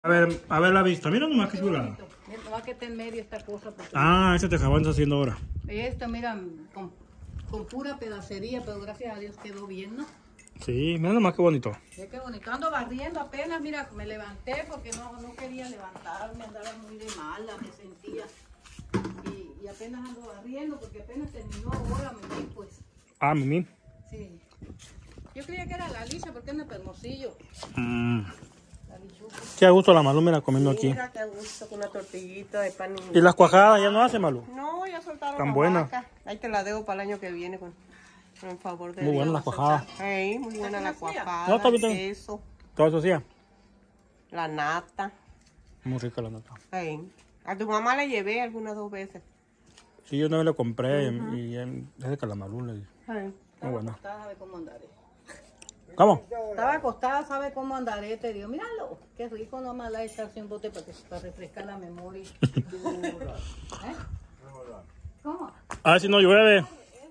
A ver la vista. Mira nomás qué chulada. Mira, nomás que está en medio esta cosa. Ese tejabán está haciendo ahora. Esto, mira, con pura pedacería, pero gracias a Dios quedó bien, ¿no? Sí, mira nomás qué bonito. Qué bonito. Ando barriendo apenas, mira, me levanté porque no quería levantarme, andaba muy de mala, me sentía. Y apenas ando barriendo porque apenas terminó ahora, Mimi, pues. Ah, Mimi. Sí. Yo creía que era la Alicia porque anda Hermosillo. Qué a gusto la Malú, mira, comiendo aquí. Mira, qué gusto con una tortillita de pan. ¿Y las cuajadas ya no hace, Malú? No, ya soltaron Tan la buenas. vaca. Ahí te la debo para el año que viene con el favor de Muy buenas las cuajadas. Sí, muy buena la cuajada. No, está bien, el está bien. queso, Todo eso hacía. la nata. Muy rica la nata. A tu mamá le llevé algunas 2 veces. Sí, yo una vez le compré y desde que la Malú le dije. Muy buena. ¿Sabe cómo andaré? ¿Cómo? Estaba acostada, ¿sabe cómo andaré? Te digo, míralo, qué rico nomás la echarse un bote para refrescar la memoria. ¿Eh? ¿Cómo? A ver si no llueve.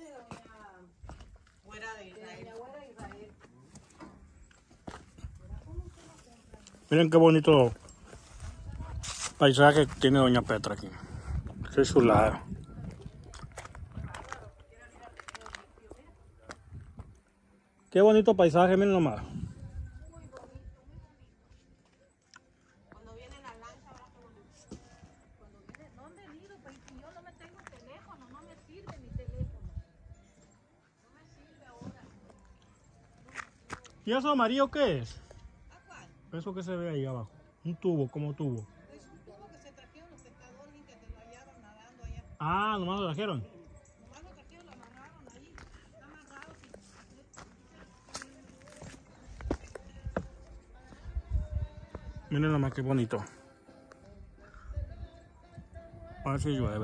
Fuera de Israel. Miren qué bonito paisaje tiene doña Petra aquí. Qué chulada. Qué bonito paisaje, miren nomás. Cuando viene la lancha, ¿verdad? Cuando viene, no han venido, pues yo no me tengo teléfono, no me sirve mi teléfono. No me sirve ahora. ¿Y eso amarillo qué es? Eso que se ve ahí abajo. Un tubo, como tubo. Es un tubo que se trajeron los pescadores y que te lo hallaron nadando allá. Ah, nomás lo trajeron. Nomás lo trajeron, lo amarraron ahí. Está amarrado. Miren nomás qué bonito. A ver si llueve.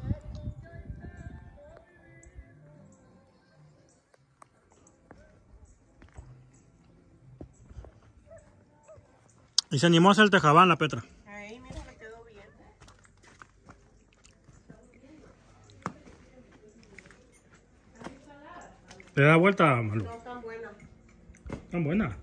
Y se animó a hacer el tejabán la Petra. Ahí, mira, me quedó bien. ¿Le da vuelta, Malú? No tan buena. ¿Tan buena?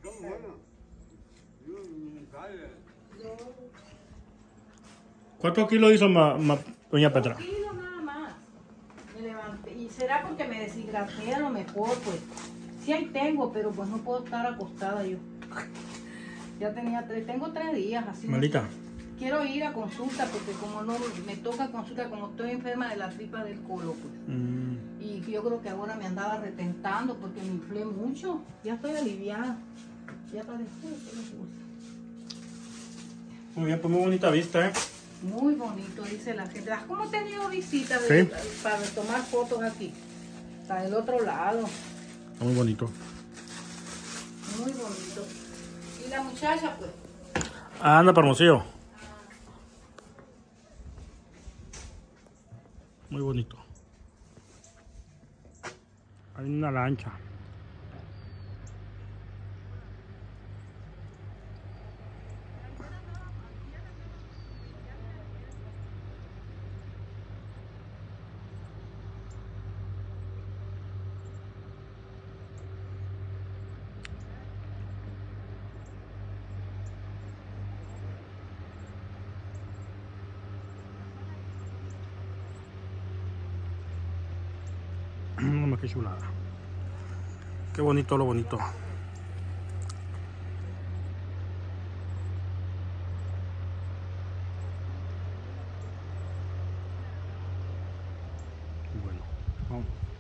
¿Cuántos kilos hizo doña Petra? Un kilo nada más. Me levanté. Y será porque me deshidraté a lo mejor, pues. Sí ahí tengo, pero pues no puedo estar acostada yo. Ya tengo 3 días así. Malita. Quiero ir a consulta porque como no me toca consulta, como estoy enferma de la tripa del colon, pues. Y yo creo que ahora me andaba retentando porque me inflé mucho. Ya estoy aliviada. Ya pareció. Muy bien, pues muy bonita vista, ¿eh? Muy bonito, dice la gente. ¿Has como tenido visitas Sí. para tomar fotos aquí? Está del otro lado. Está muy bonito. Muy bonito. Y la muchacha, pues. Anda, para Hermosillo. Muy bonito. Hay una lancha. Mira qué chulada. Qué bonito lo bonito. Bueno, vamos.